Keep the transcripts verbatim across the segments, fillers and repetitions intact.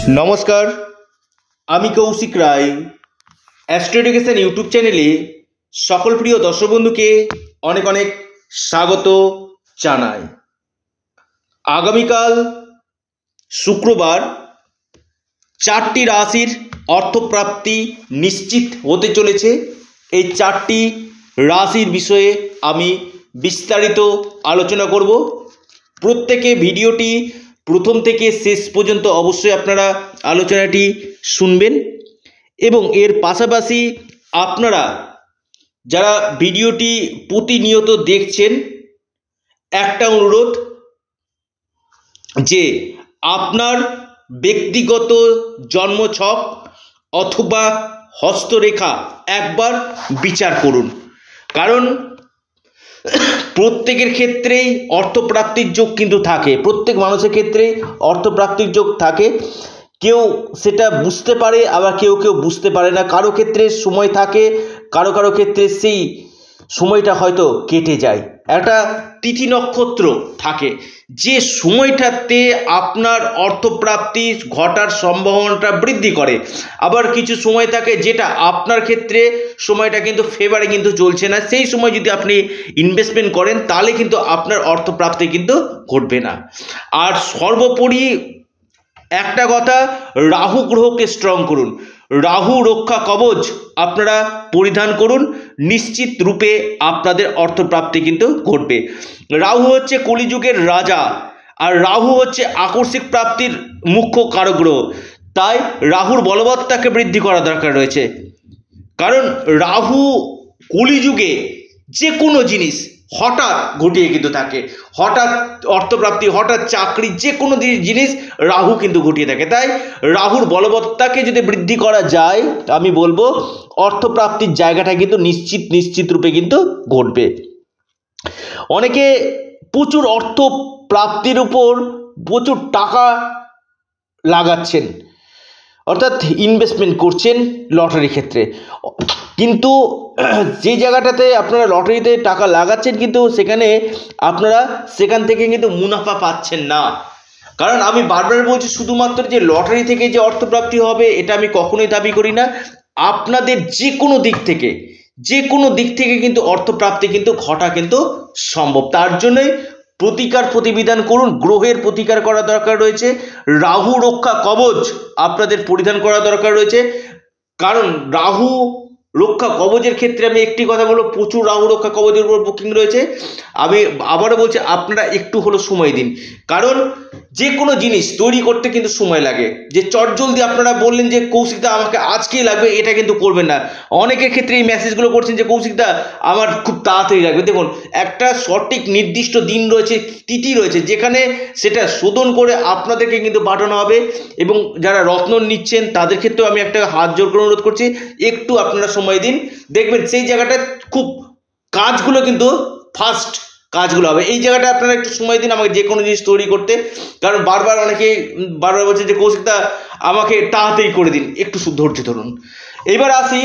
নমস্কার, আমি Kaushik Roy astro education YouTube চ্যানেলে সকল প্রিয় দর্শক বন্ধুকে অনেক অনেক স্বাগত জানাই। আগামীকাল শুক্রবার চারটি রাশির অর্থপ্রাপ্তি নিশ্চিত হতে চলেছে। এই চারটি রাশির বিষয়ে আমি বিস্তারিত আলোচনা করব। প্রত্যেকে ভিডিওটি প্রথম থেকে শেষ পর্যন্ত অবশ্যই আপনারা আলোচনাটি শুনবেন এবং এর পাশাপাশি আপনারা যারা ভিডিওটি প্রতিনিয়ত দেখছেন, একটা অনুরোধ যে আপনার ব্যক্তিগত জন্মছক অথবা হস্তরেখা একবার বিচার করুন, কারণ প্রত্যেকের ক্ষেত্রেই অর্থপ্রাপ্তির যোগ কিন্তু থাকে। প্রত্যেক মানুষের ক্ষেত্রে অর্থপ্রাপ্তির যোগ থাকে। কেউ সেটা বুঝতে পারে, আবার কেউ কেউ বুঝতে পারে না। কারো ক্ষেত্রে সময় থাকে, কারো কারো ক্ষেত্রে সেই সময়টা হয়তো কেটে যায়। একটা তিথি নক্ষত্র থাকে, যে সময়টাতে আপনার অর্থপ্রাপ্তি ঘটার সম্ভাবনাটা বৃদ্ধি করে। আবার কিছু সময় থাকে যেটা আপনার ক্ষেত্রে সময়টা কিন্তু ফেভারে কিন্তু চলছে না। সেই সময় যদি আপনি ইনভেস্টমেন্ট করেন তাহলে কিন্তু আপনার অর্থপ্রাপ্তি কিন্তু ঘটবে না। আর সর্বোপরি একটা কথা, রাহু গ্রহকে স্ট্রং করুন। রাহু রক্ষা কবচ আপনারা পরিধান করুন, নিশ্চিত রূপে আপনাদের অর্থপ্রাপ্তি কিন্তু ঘটবে। রাহু হচ্ছে কলিযুগের রাজা, আর রাহু হচ্ছে আকস্মিক প্রাপ্তির মুখ্য কারক গ্রহ। তাই রাহুর বলবত্তাকে বৃদ্ধি করা দরকার রয়েছে, কারণ রাহু কলিযুগে যে কোনো জিনিস হঠাৎ ঘটিয়ে কিন্তু থাকে। হঠাৎ অর্থপ্রাপ্তি, হঠাৎ চাকরি, যে কোনো জিনিস রাহু কিন্তু ঘটিয়ে থাকে। তাই রাহুর বলবত্তাকে যদি বৃদ্ধি করা যায়, আমি বলবো অর্থপ্রাপ্তির জায়গাটা কিন্তু নিশ্চিত নিশ্চিত রূপে কিন্তু ঘটবে। অনেকে প্রচুর অর্থ প্রাপ্তির উপর প্রচুর টাকা লাগাচ্ছেন, অর্থাৎ ইনভেস্টমেন্ট করছেন লটারির ক্ষেত্রে, কিন্তু যে জায়গাটাতে আপনারা লটারিতে টাকা লাগাচ্ছেন কিন্তু সেখানে আপনারা সেখান থেকে কিন্তু মুনাফা পাচ্ছেন না। কারণ আমি বারবার বলছি, শুধুমাত্র যে লটারি থেকে যে অর্থপ্রাপ্তি হবে এটা আমি কখনোই দাবি করি না। আপনাদের যে কোনো দিক থেকে যে কোনো দিক থেকে কিন্তু অর্থপ্রাপ্তি কিন্তু ঘটা কিন্তু সম্ভব। তার জন্যই প্রতিকার প্রতিবিধান করুন, গ্রহের প্রতিকার করা দরকার রয়েছে। রাহু রক্ষা কবচ আপনাদের পরিধান করা দরকার রয়েছে, কারণ রাহু রক্ষা কবচের ক্ষেত্রে আমি একটি কথা বলবো, প্রচুর রাহু রক্ষা কবচের উপর বুকিং রয়েছে। আমি আবারও বলছি, আপনারা একটু হলো সময় দিন, কারণ যে কোনো জিনিস তৈরি করতে কিন্তু সময় লাগে। যে চটজলদি আপনারা বললেন যে কৌশিকদা আমাকে আজকেই লাগবে, এটা কিন্তু করবেন না। অনেকের ক্ষেত্রে এই মেসেজগুলো করছেন যে কৌশিকদা আমার খুব তাড়াতাড়ি লাগবে। দেখুন, একটা সঠিক নির্দিষ্ট দিন রয়েছে, তিথি রয়েছে, যেখানে সেটা শোধন করে আপনাদেরকে কিন্তু পাঠানো হবে। এবং যারা রত্ন নিচ্ছেন তাদের ক্ষেত্রেও আমি একটা হাত জোর করে অনুরোধ করছি, একটু আপনারা সময় দিন, দেখবেন সেই জায়গাটা খুব কাজগুলো কিন্তু ফাস্ট কাজগুলো হবে। এই জায়গাটা আপনারা একটু সময় দিন আমাকে যে কোনো জিনিস তৈরি করতে, কারণ বারবার অনেকে বারবার বলছে যে কৌশিকদা আমাকে তাড়াতাড়ি করে দিন, একটু ধৈর্য ধরুন। এবার আসি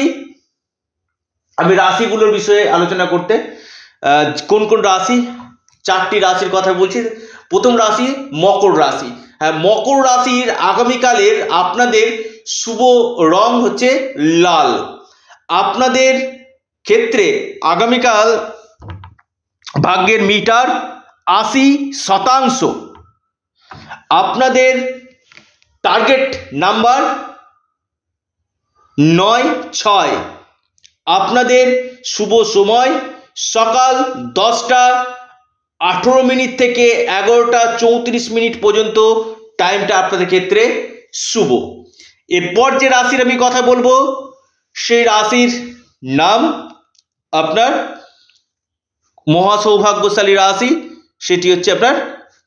আমি রাশিগুলোর বিষয়ে আলোচনা করতে। কোন কোন রাশি, চারটি রাশির কথা বলছি। প্রথম রাশি মকর রাশি। হ্যাঁ, মকর রাশির আগামীকালের আপনাদের শুভ রং হচ্ছে লাল। আপনাদের ক্ষেত্রে আগামীকাল ভাগ্যের মিটার আশি শতাংশ। আপনাদের টার্গেট নাম্বার নয় ছয়। আপনাদের শুভ সময় সকাল দশটা আঠেরো মিনিট থেকে এগারোটা চৌত্রিশ মিনিট পর্যন্ত টাইমটা আপনাদের ক্ষেত্রে শুভ। এরপর যে রাশির আমি কথা বলবো সেই রাশির নাম আপনার মহাসৌভাগ্যশালী রাশি, সেটি হচ্ছে আপনার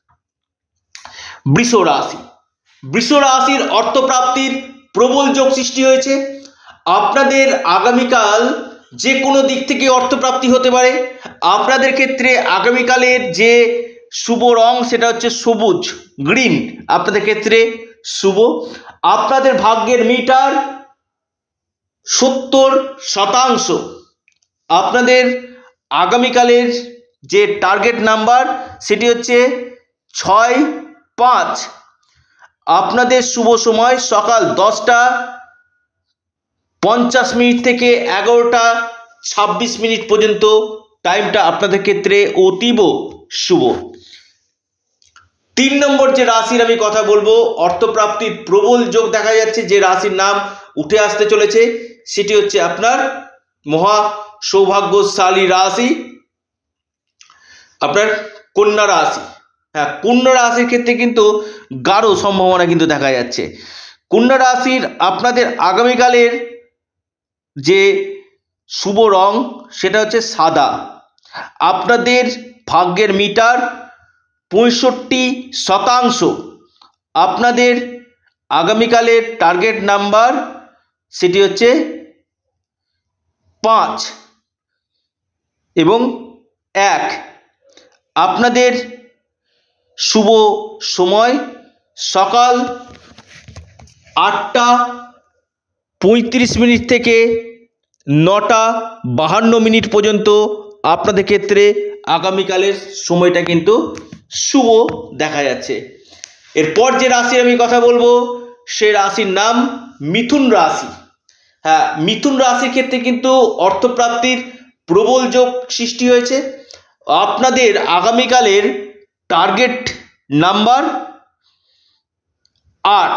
বৃষ রাশি। বৃষ রাশির অর্থপ্রাপ্তির প্রবল যোগ সৃষ্টি হয়েছে। আপনাদের আগামীকাল যে কোনো দিক থেকে অর্থপ্রাপ্তি হতে পারে। আপনাদের ক্ষেত্রে আগামীকালের যে শুভ রং সেটা হচ্ছে সবুজ, গ্রিন, আপনাদের ক্ষেত্রে শুভ। আপনাদের ভাগ্যের মিটার সত্তর শতাংশ। আপনাদের আগামীকালের যে টার্গেট নাম্বার সেটি হচ্ছে ছয় পাঁচ। আপনাদের শুভ সময় সকাল দশটা পঞ্চাশ মিনিট থেকে এগারোটা ছাব্বিশ মিনিট পর্যন্ত টাইমটা আপনাদের ক্ষেত্রে অতীব শুভ। তিন নম্বর যে রাশির আমি কথা বলবো, অর্থপ্রাপ্তির প্রবল যোগ দেখা যাচ্ছে, যে রাশির নাম উঠে আসতে চলেছে সেটি হচ্ছে আপনার মহা সৌভাগ্যশালী রাশি, আপনার কন্যা রাশি। হ্যাঁ, কন্যা রাশির ক্ষেত্রে কিন্তু গাঢ় সম্ভাবনা কিন্তু দেখা যাচ্ছে। কন্যা রাশির আপনাদের আগামীকালের যে শুভ রং সেটা হচ্ছে সাদা। আপনাদের ভাগ্যের মিটার পঁয়ষট্টি শতাংশ। আপনাদের আগামীকালের টার্গেট নাম্বার সেটি হচ্ছে পাঁচ এবং এক। আপনাদের শুভ সময় সকাল আটটা পঁয়ত্রিশ মিনিট থেকে নটা বাহান্ন মিনিট পর্যন্ত আপনাদের ক্ষেত্রে আগামীকালের সময়টা কিন্তু শুভ দেখা যাচ্ছে। এরপর যে রাশির আমি কথা বলবো সে রাশির নাম মিথুন রাশি। হ্যাঁ, মিথুন রাশির ক্ষেত্রে কিন্তু অর্থপ্রাপ্তির প্রবল যোগ সৃষ্টি হয়েছে। আপনাদের আগামীকালের টার্গেট নাম্বার আট।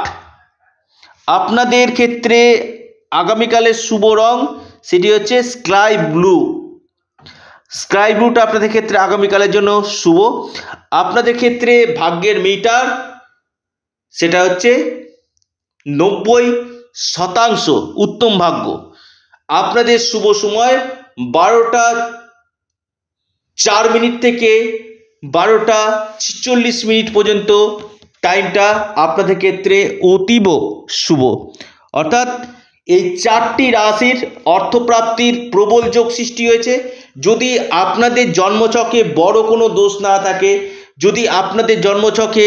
আপনাদের ক্ষেত্রে আগামীকালের শুভ রং সেটি হচ্ছে স্কাই ব্লু। স্কাই ব্লুটা আপনাদের ক্ষেত্রে আগামীকালের জন্য শুভ। আপনাদের ক্ষেত্রে ভাগ্যের মিটার সেটা হচ্ছে নব্বই শতাংশ উত্তম ভাগ্য। আপনাদের শুভ সময় বারোটা চার মিনিট থেকে বারোটা ছিচল্লিশ মিনিট পর্যন্ত টাইমটা আপনাদের ক্ষেত্রে অতীব শুভ। অর্থাৎ এই চারটি রাশির অর্থপ্রাপ্তির প্রবল যোগ সৃষ্টি হয়েছে। যদি আপনাদের জন্মছকে বড় কোনো দোষ না থাকে, যদি আপনাদের জন্মছকে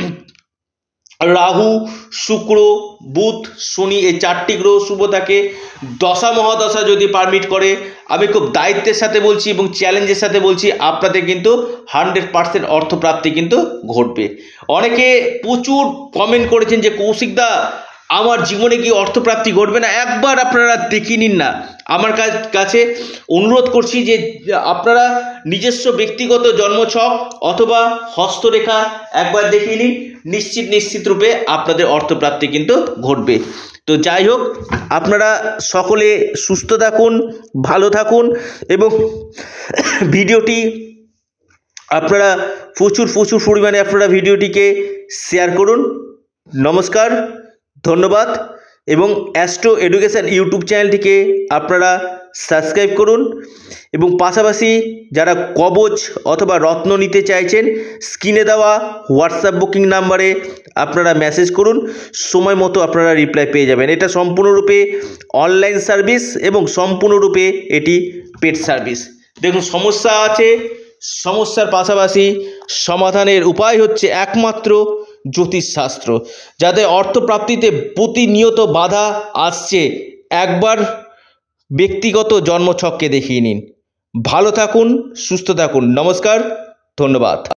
রাহু, শুক্র, বুধ, শনি এই চারটি গ্রহ শুভ থাকে, দশা মহাদশা যদি পারমিট করে, আমি খুব দায়িত্বের সাথে বলছি এবং চ্যালেঞ্জের সাথে বলছি, আপনাদের কিন্তু হান্ড্রেড পার্সেন্ট অর্থপ্রাপ্তি কিন্তু ঘটবে। অনেকে প্রচুর কমেন্ট করেছেন যে কৌশিকদা আমার জীবনে কি অর্থপ্রাপ্তি ঘটবে না? একবার আপনারা দেখে নিন না। আমার কাছে অনুরোধ করছি যে আপনারা নিজস্ব ব্যক্তিগত জন্মছক অথবা হস্তরেখা একবার দেখিয়ে নিন, নিশ্চিত নিশ্চিত রূপে আপনাদের অর্থপ্রাপ্তি কিন্তু ঘটবে। তো যাই হোক, আপনারা সকলে সুস্থ থাকুন, ভালো থাকুন এবং ভিডিওটি আপনারা প্রচুর প্রচুর পরিমাণে আপনারা ভিডিওটিকে শেয়ার করুন। নমস্কার, ধন্যবাদ এবং অ্যাস্ট্রো এডুকেশন ইউটিউব চ্যানেলটিকে আপনারা সাবস্ক্রাইব করুন এবং পাশাপাশি যারা কবচ অথবা রত্ন নিতে চাইছেন স্ক্রিনে দেওয়া হোয়াটসঅ্যাপ বুকিং নাম্বারে আপনারা মেসেজ করুন, সময় মতো আপনারা রিপ্লাই পেয়ে যাবেন। এটা সম্পূর্ণরূপে অনলাইন সার্ভিস এবং সম্পূর্ণরূপে এটি পেড সার্ভিস। দেখুন, সমস্যা আছে, সমস্যার পাশাপাশি সমাধানের উপায় হচ্ছে একমাত্র জ্যোতিষশাস্ত্র। যাদের অর্থপ্রাপ্তিতে প্রতিনিয়ত বাধা আসছে, একবার ব্যক্তিগত জন্মছককে দেখিয়ে নিন। ভালো থাকুন, সুস্থ থাকুন। নমস্কার, ধন্যবাদ।